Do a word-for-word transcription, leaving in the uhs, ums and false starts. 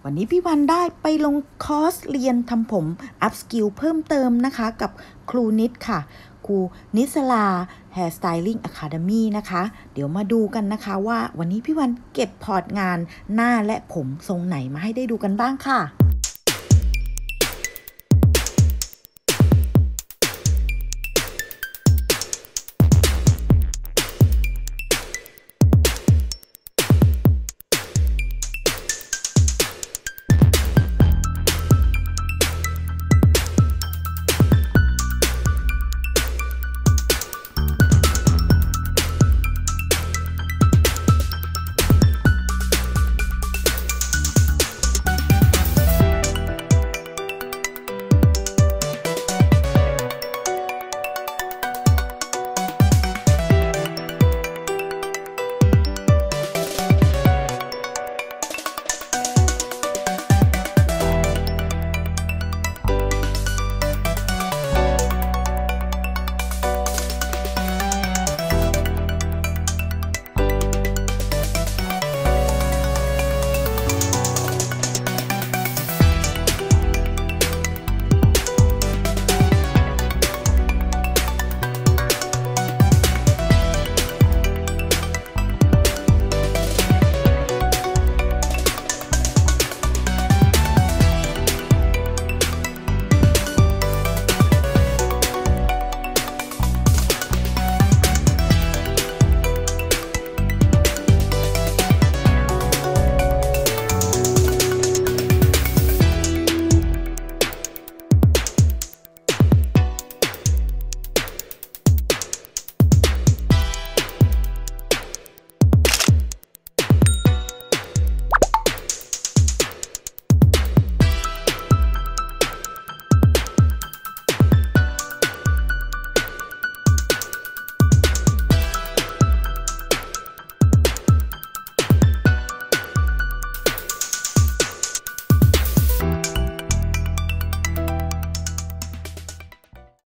วันนี้พี่วันได้ไปลงคอร์สเรียนทำผมอัพสกิลเพิ่มเติมนะคะกับครูนิดค่ะครูนิสลา Hair Styling Academy นะคะเดี๋ยวมาดูกันนะคะว่าวันนี้พี่วันเก็บพอร์ตงานหน้าและผมทรงไหนมาให้ได้ดูกันบ้างค่ะ